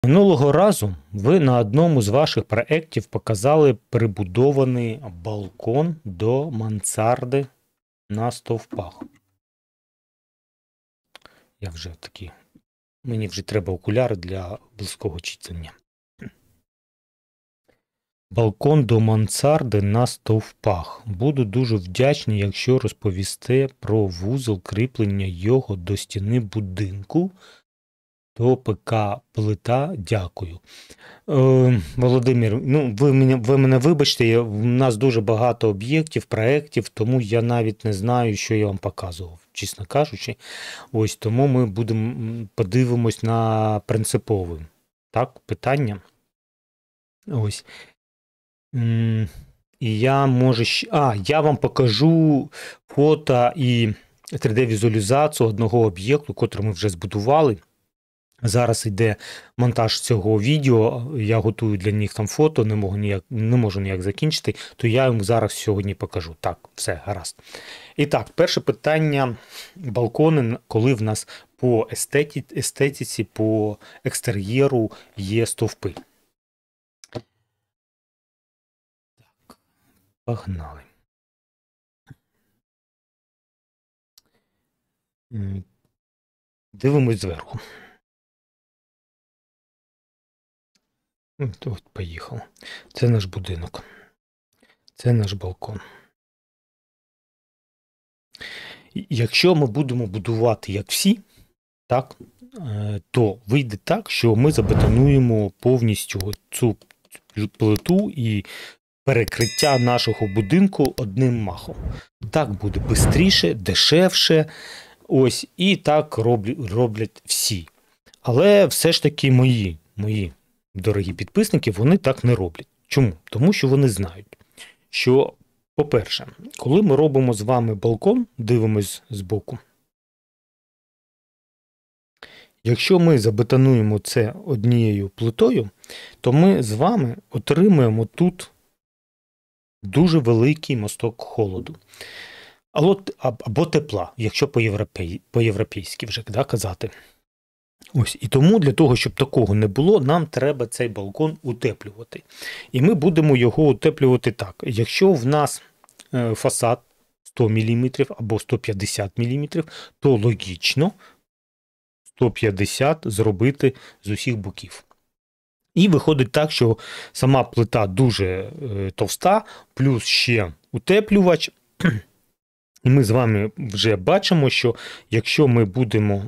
Минулого разу ви на одному з ваших проєктів показали прибудований балкон до мансарди на стовпах. Мені вже треба окуляри для близького читання. Балкон до мансарди на стовпах. Буду дуже вдячний, якщо розповісте про вузол кріплення його до стіни будинку. До ПК плита, дякую. Володимир, ви мене вибачте, у нас дуже багато об'єктів, проєктів, тому я навіть не знаю, що я вам показував, чесно кажучи. Ось тому ми подивимось на принципове. Так, питання. Ось. І я вам покажу фото і 3D-візуалізацію одного об'єкту, який ми вже збудували. Зараз йде монтаж цього відео, я готую для них там фото, не можу ніяк закінчити, то я їм зараз сьогодні покажу. Так, все, гаразд. І так, перше питання, балкони, коли в нас по естетиці, по екстер'єру є стовпи. Так, погнали. Дивимось зверху. От, поїхав. Це наш будинок. Це наш балкон. Якщо ми будемо будувати як всі, так, то вийде так, що ми забетонуємо повністю цю плиту і перекриття нашого будинку одним махом. Так буде швидше, дешевше. Ось, і так роблять всі. Але все ж таки мої дорогі підписники, вони так не роблять. Чому? Тому що вони знають, що, по-перше, коли ми робимо з вами балкон, дивимось збоку, якщо ми забетонуємо це однією плитою, то ми з вами отримаємо тут дуже великий мосток холоду. Або тепла, якщо по-європейськи вже казати. Ось, і тому для того, щоб такого не було, нам треба цей балкон утеплювати. І ми будемо його утеплювати так. Якщо в нас фасад 100 мм або 150 мм, то логічно 150 зробити з усіх боків. І виходить так, що сама плита дуже товста, плюс ще утеплювач. І ми з вами вже бачимо, що якщо ми будемо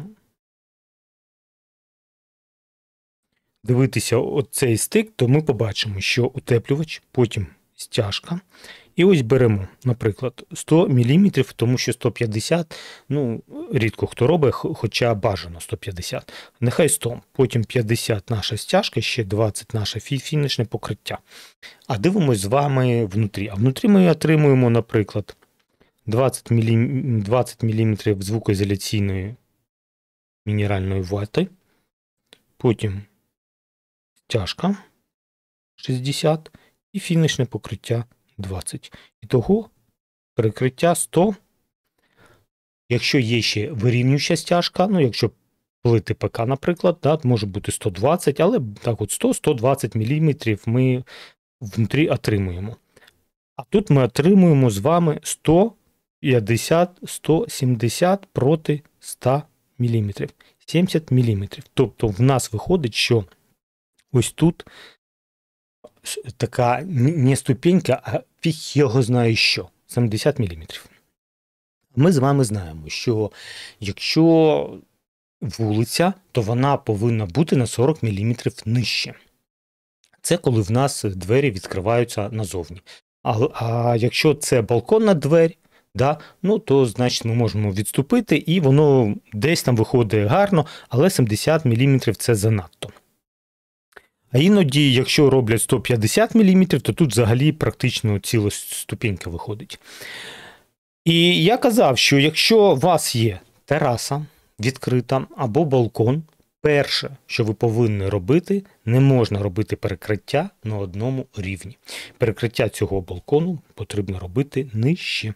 дивитися оцей стик, то ми побачимо, що утеплювач, потім стяжка. І ось беремо, наприклад, 100 мм, тому що 150, рідко хто робить, хоча бажано 150. Нехай 100, потім 50 наша стяжка, ще 20 наше фінішне покриття. А дивимось з вами внутрі. А внутрі ми отримуємо, наприклад, 20 мм звукоізоляційної мінеральної вати, потім стяжка 60 і фінішне покриття 20. Ітого перекриття 100. Якщо є ще вирівнююча стяжка, якщо плити ПК, наприклад, може бути 120, але так от 100-120 мм ми внутрі отримуємо. А тут ми отримуємо з вами 150-170 проти 100 мм. 70 мм. Тобто в нас виходить, що ось тут така не ступенька, а фіг його знає що. 70 мм. Ми з вами знаємо, що якщо вулиця, то вона повинна бути на 40 мм нижче. Це коли в нас двері відкриваються назовні. А якщо це балконна двері, то значить ми можемо відступити і воно десь там виходить гарно, але 70 мм це занадто. А іноді, якщо роблять 150 мм, то тут взагалі практично ціла ступенька виходить. І я казав, що якщо у вас є тераса відкрита або балкон, перше, що ви повинні робити, не можна робити перекриття на одному рівні. Перекриття цього балкону потрібно робити нижче.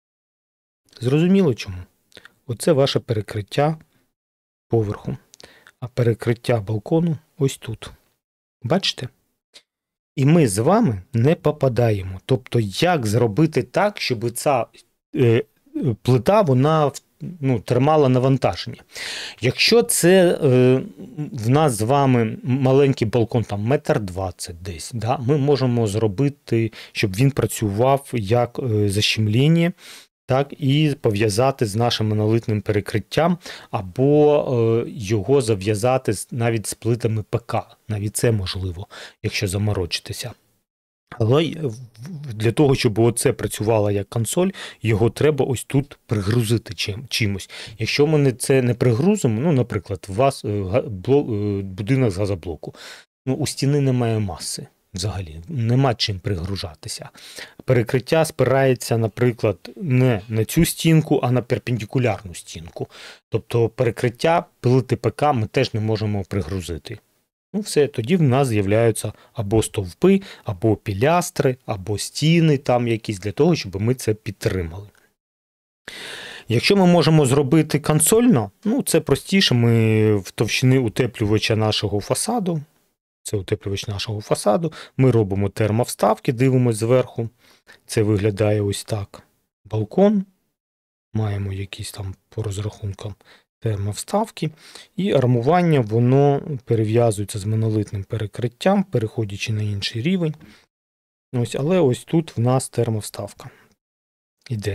Зрозуміло чому? Оце ваше перекриття поверху. а перекриття балкону ось тут. Бачите? І ми з вами не попадаємо. Тобто, як зробити так, щоб ця плита, вона тримала навантаження. Якщо це в нас з вами маленький балкон, там 1,20 м десь, да, ми можемо зробити, щоб він працював як защемлення, так і пов'язати з нашим монолитним перекриттям, або його зав'язати навіть з плитами ПК. Навіть це можливо, якщо заморочитися. Але для того, щоб оце працювало як консоль, його треба ось тут пригрузити чимось. Якщо ми це не пригрузимо, наприклад, у вас будинок з газоблоку, у стіни немає маси. Взагалі, нема чим пригружатися. Перекриття спирається, наприклад, не на цю стінку, а на перпендикулярну стінку. Тобто перекриття плити ПК ми теж не можемо пригрузити. Все, тоді в нас з'являються або стовпи, або пілястри, або стіни там якісь, для того, щоб ми це підтримали. Якщо ми можемо зробити консольно, це простіше, ми в товщини утеплювача нашого фасаду, це утеплювач нашого фасаду, ми робимо термовставки, дивимося зверху, це виглядає ось так. Балкон, маємо якісь там по розрахункам термовставки, і армування, воно перев'язується з монолитним перекриттям, переходячи на інший рівень. Але ось тут в нас термовставка іде.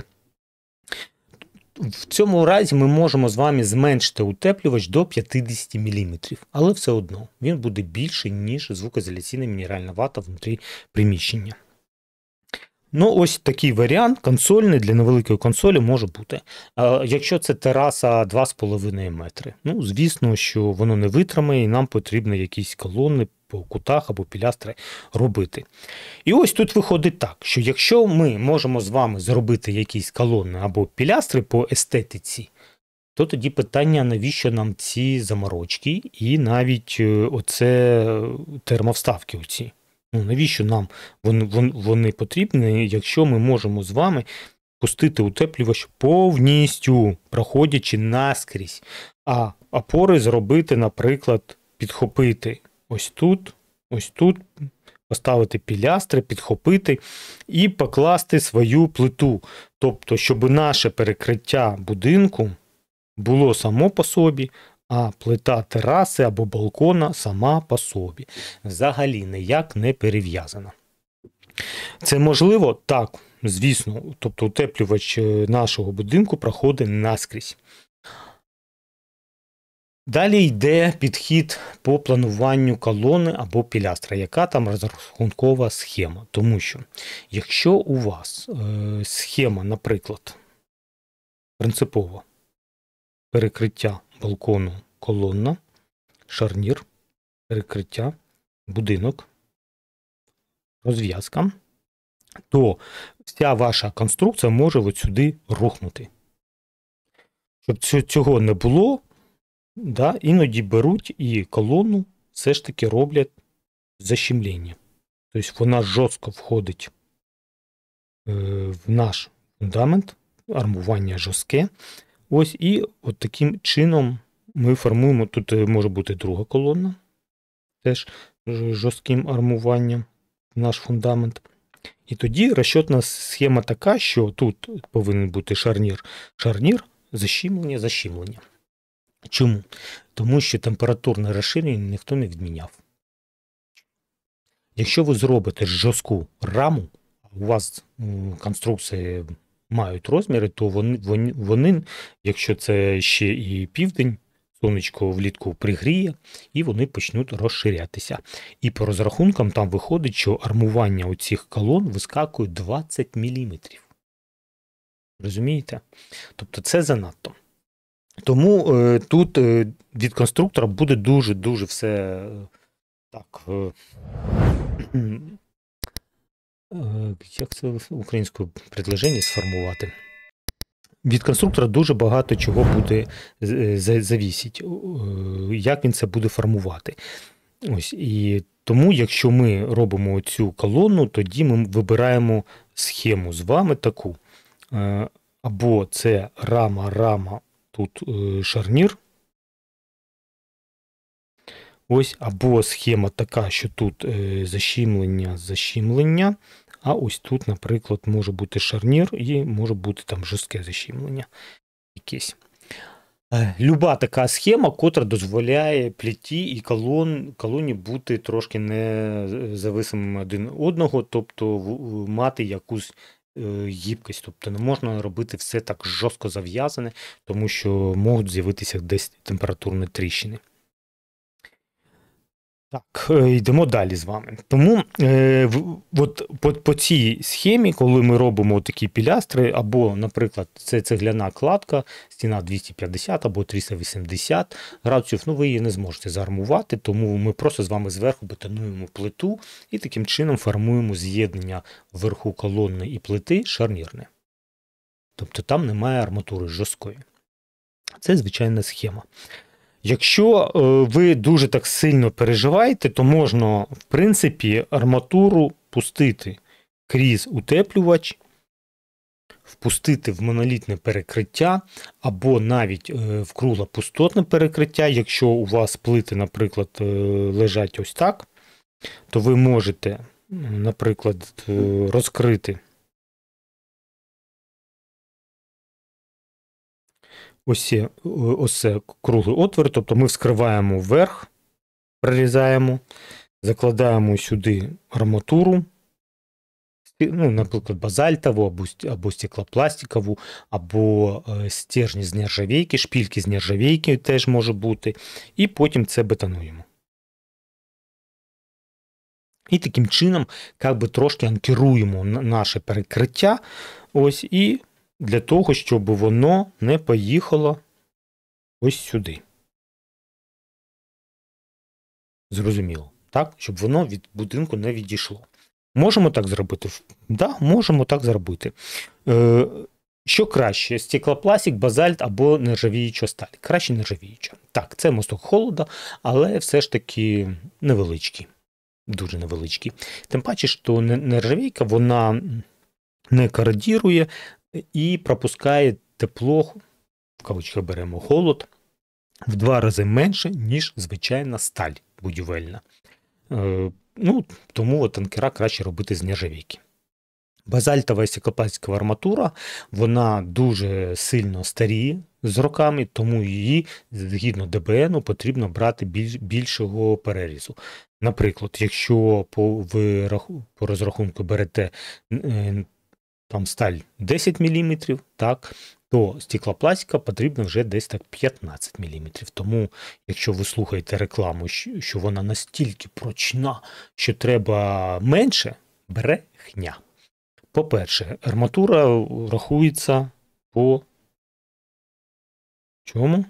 В цьому разі ми можемо з вами зменшити утеплювач до 50 мм, але все одно він буде більший, ніж звукоізоляційна мінеральна вата внутрі приміщення. Ось такий варіант консольний для невеликої консолі може бути. Якщо це тераса 2,5 метри. Звісно, що воно не витримає і нам потрібно якісь колони по кутах або пілястри робити. І ось тут виходить так, що якщо ми можемо з вами зробити якісь колони або пілястри по естетиці, то тоді питання, навіщо нам ці заморочки і навіть оце термовставки оці. Навіщо нам вони потрібні, якщо ми можемо з вами пустити утеплювач повністю, проходячи наскрізь, а опори зробити, наприклад, підхопити ось тут, поставити пілястри, підхопити і покласти свою плиту. Тобто, щоб наше перекриття будинку було само по собі, а плита тераси або балкона сама по собі. Взагалі ніяк не перев'язана. Це можливо? Так, звісно. Тобто утеплювач нашого будинку проходить наскрізь. Далі йде підхід по плануванню колони або пілястра, яка там розрахункова схема. Тому що, якщо у вас схема, наприклад, принципово перекриття балкону колонна, шарнір, перекриття, будинок, розв'язка, то вся ваша конструкція може от сюди рухнути. Щоб цього не було, іноді беруть і колону все ж таки роблять защемлення. Тобто вона жорстко входить в наш фундамент, армування жорстке. І от таким чином ми формуємо, тут може бути друга колона, теж жорстким армуванням в наш фундамент. І тоді розчетна схема така, що тут повинен бути шарнір, защемлення. Чому? Тому що температурне розширення ніхто не відміняв. Якщо ви зробите жорстку раму, у вас конструкції мають розміри, то вони, якщо це ще і південь, сонечко влітку пригріє, і вони почнуть розширятися. І по розрахункам там виходить, що армування у цих колон вискакує 20 мм. Розумієте? Тобто це занадто. Тому тут від конструктора буде дуже-дуже все так. Як це українською предложення сформувати? Від конструктора дуже багато чого буде завісить, як він це буде формувати. І тому, якщо ми робимо цю колону, тоді ми вибираємо схему з вами таку. Або це рама, тут шарнір, Ось, або схема така, що тут защімлення, а ось тут, наприклад, може бути шарнір і може бути там жорстке защімлення якесь. Люба така схема, котра дозволяє плиті і колоні бути трошки независимими один одного, тобто мати якусь гібкість. Тобто не можна робити все так жорстко зав'язане, тому що можуть з'явитися десь температурні тріщини. Так, йдемо далі з вами. Тому от по цій схемі, коли ми робимо такі пілястри, або, наприклад, це цегляна кладка, стіна 250 або 380 градусів, ви її не зможете заармувати, тому ми просто з вами зверху бетонуємо плиту і таким чином формуємо з'єднання вверху колонни і плити шарнірне. Тобто там немає арматури жорсткої. Це звичайна схема. Якщо ви дуже так сильно переживаєте, то можна, в принципі, арматуру пустити крізь утеплювач, впустити в монолітне перекриття, або навіть в круглопустотне перекриття. Якщо у вас плити, наприклад, лежать ось так, то ви можете, наприклад, розкрити ось круглий отвір, тобто ми вскриваємо вверх, прорізаємо, закладаємо сюди арматуру, наприклад, базальтову, або стеклопластикову, або стержні з нержавійки, шпильки з нержавійки теж може бути, і потім це бетонуємо. І таким чином трошки анкеруємо наше перекриття, ось, і для того, щоб воно не поїхало ось сюди. Зрозуміло, так? Щоб воно від будинку не відійшло. Можемо так зробити? Так, можемо так зробити. Що краще? Стеклопластик, базальт або нержавіюча сталь? Краще нержавіюча. Так, це мосток холода, але все ж таки невеличкий. Дуже невеличкий. Тим паче, що нержавійка, вона не корозірує і пропускає тепло, в кавичках беремо холод, в 2 рази менше, ніж звичайна сталь будівельна. Тому танкера краще робити з нержавійки. Базальтова і стеклопластикова арматура, вона дуже сильно старіє з роками, тому її, згідно ДБН, потрібно брати більшого перерізу. Наприклад, якщо ви по розрахунку берете там сталь 10 мм, так, то стеклопластика потрібно вже десь так 15 мм. Тому, якщо ви слухаєте рекламу, що вона настільки прочна, що треба менше, брехня. По-перше, арматура рахується по чому?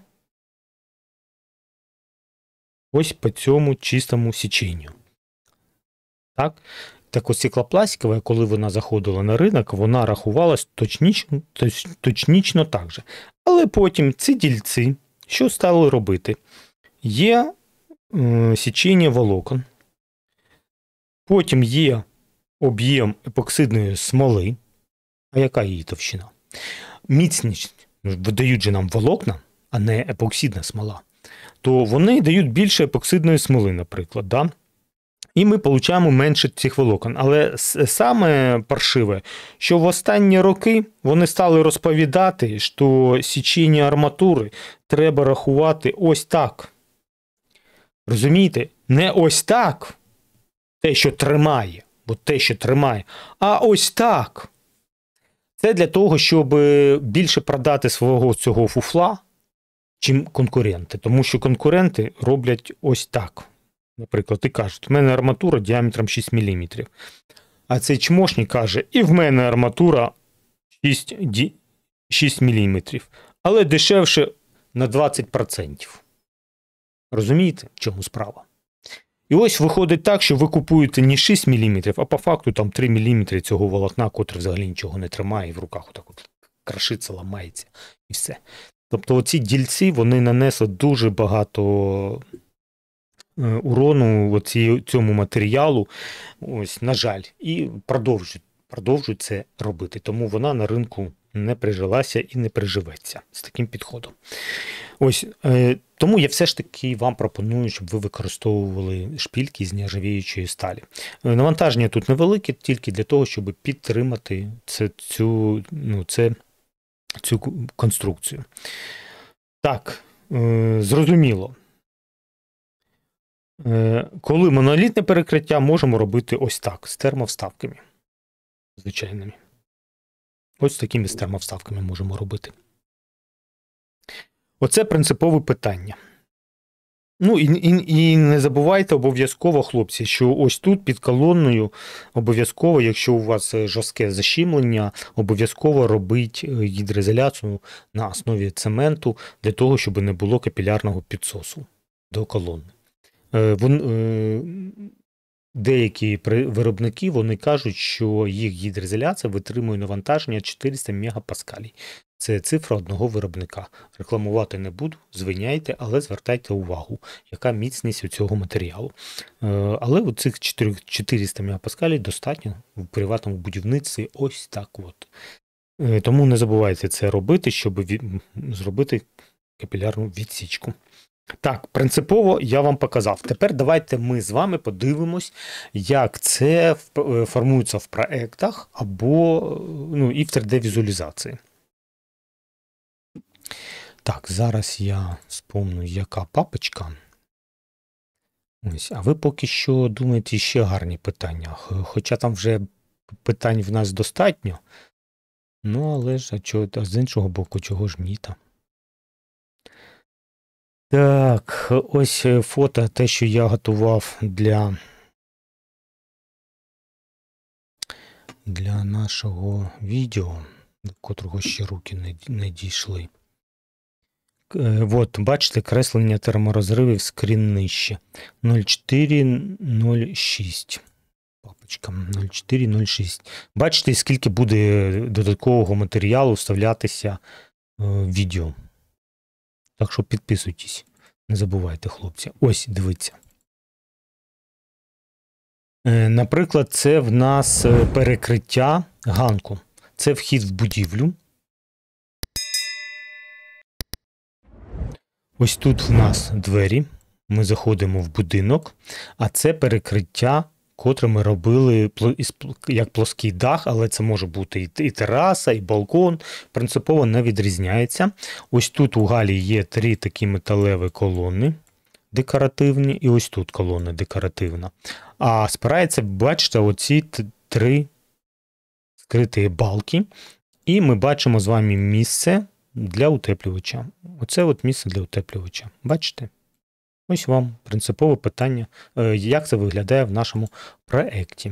Ось по цьому чистому січенню. Так? Так ось стеклопластикова, коли вона заходила на ринок, вона рахувалась точнічно так же. Але потім ці дільці, що стали робити? Є січення волокон, потім є об'єм епоксидної смоли, а яка її товщина? Міцність видають же нам волокна, а не епоксидна смола, то вони дають більше епоксидної смоли, наприклад, да? І ми отримуємо менше цих волокон. Але саме паршиве, що в останні роки вони стали розповідати, що січення арматури треба рахувати ось так. Розумієте? Не ось так, те, що тримає, а ось так. Це для того, щоб більше продати свого цього фуфла, чим конкуренти. Тому що конкуренти роблять ось так. Наприклад, і кажуть, в мене арматура діаметром 6 мм. А цей чмошник каже, і в мене арматура 6 мм. Але дешевше на 20%. Розумієте, в чому справа? І ось виходить так, що ви купуєте не 6 мм, а по факту там 3 мм цього волокна, котре взагалі нічого не тримає, і в руках отак от крашиться, ламається і все. Тобто оці дільці, вони нанесли дуже багато урону цьому матеріалу, ось, на жаль, і продовжують це робити. Тому вона на ринку не прижилася і не приживеться з таким підходом. Ось, тому я все ж таки вам пропоную, щоб ви використовували шпильки з нержавіючої сталі. Навантаження тут невелике, тільки для того, щоб підтримати цю конструкцію. Так, зрозуміло. Коли монолітне перекриття, можемо робити ось так, з термовставками. Звичайними. Ось такими з термовставками можемо робити. Оце принципове питання. Ну і не забувайте обов'язково, хлопці, що ось тут під колонною обов'язково, якщо у вас жорстке защімлення, обов'язково робіть гідроізоляцію на основі цементу для того, щоб не було капілярного підсосу до колони. Деякі виробники вони кажуть, що їх гідроізоляція витримує навантаження 400 мегапаскалів. Це цифра одного виробника. Рекламувати не буду, звиняйте, але звертайте увагу, яка міцність у цього матеріалу. Але у цих 400 мегапаскалів достатньо в приватному будівництві ось так от. Тому не забувайте це робити, щоб зробити капілярну відсічку. Так, принципово я вам показав. Тепер давайте ми з вами подивимось, як це формується в проектах або і в 3D-візуалізації. Так, зараз я спомню, яка папочка. Ось, а ви поки що думаєте ще гарні питання. Хоча там вже питань в нас достатньо. Ну, але ж, а з іншого боку, чого ж ні там? Так, ось фото, те, що я готував для нашого відео, до котрого ще руки не дійшли. От, бачите, креслення терморозривів скрін нижче. 0406. Папочка 0406. Бачите, скільки буде додаткового матеріалу вставлятися в відео. Так що підписуйтесь. Не забувайте, хлопці. Ось, дивіться. Наприклад, це в нас перекриття ганку. Це вхід в будівлю. Ось тут в нас двері. Ми заходимо в будинок. А це перекриття, котре ми робили як плоский дах, але це може бути і тераса, і балкон. Принципово не відрізняється. Ось тут у Галі є 3 такі металеві колони декоративні, і ось тут колона декоративна. А спирається, бачите, оці 3 скриті балки. І ми бачимо з вами місце для утеплювача. Оце от місце для утеплювача. Бачите? Ось вам принципове питання, як це виглядає в нашому проєкті.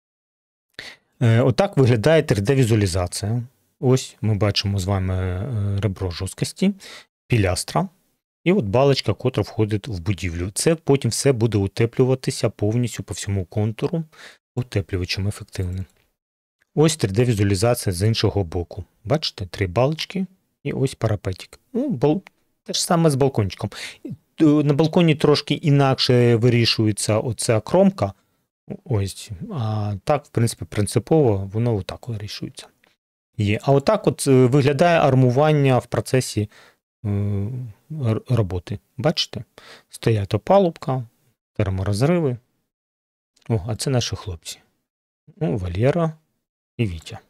Отак виглядає 3D-візуалізація. Ось ми бачимо з вами ребро жорсткості, пілястра і от балочка, котра входить в будівлю. Це потім все буде утеплюватися повністю по всьому контуру утеплювачем ефективним. Ось 3D-візуалізація з іншого боку. Бачите, 3 балочки і ось парапетик. Те ж саме з балкончиком. На балконі трошки інакше вирішується оця кромка. Ось. А так, в принципі, принципово воно отак вирішується. А отак от виглядає армування в процесі роботи. Бачите? Стоять опалубка, терморозриви. А це наші хлопці. Валера і Вітя.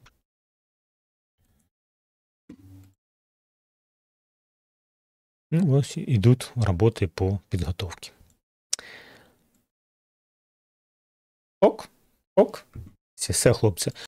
Ось ідуть роботи по підготовці. Ок. Все, хлопці.